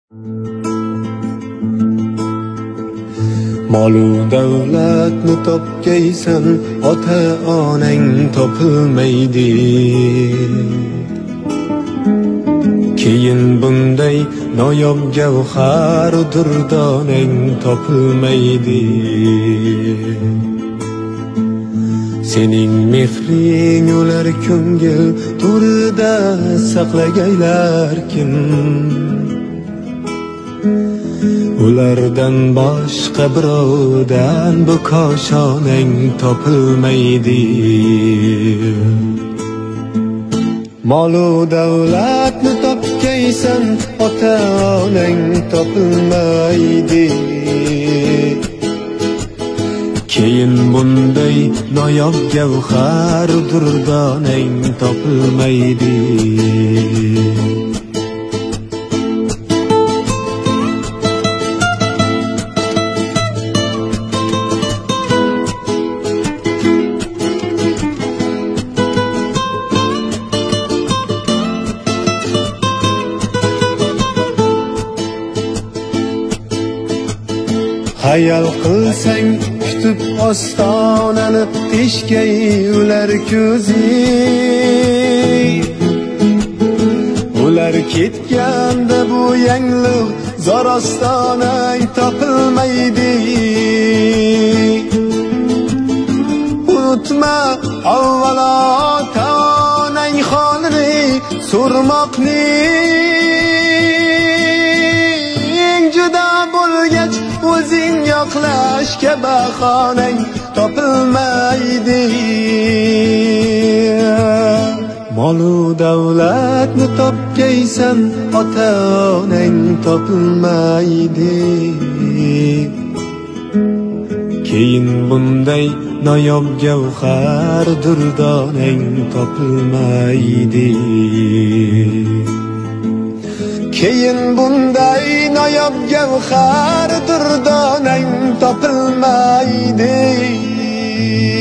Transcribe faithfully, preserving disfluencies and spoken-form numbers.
Molu davlatni topgaysan, ota onang topilmaydi. Keyin bunday noyob gavhar durdonang topilmaydi. Sening mehring ular ko'ngil to'rida saqlagaylar kim? Ulardan boshqa birovdan bu koshonang topilmaydi. Molu davlatni topgaysan, ota onang topilmaydi. Keyin bunday noyob gavhar durdonang topilmaydi. Hayal qilsang kutib ostonani, teshgay ular ko'zi. Ular ketganda bu yangliq zor ostonang topilmaydi. Unutma avvalo ota-onang holini, so'rmoqning juda bo'lgach o'zing yoqlashga bahonang topilmaydi. Molu davlatni topgaysan, ota onang topilmaydi. Keyin bunday noyob gavhar durdonang topilmaydi. Keyin bunday noyob gavhar durdonang topilmaydi.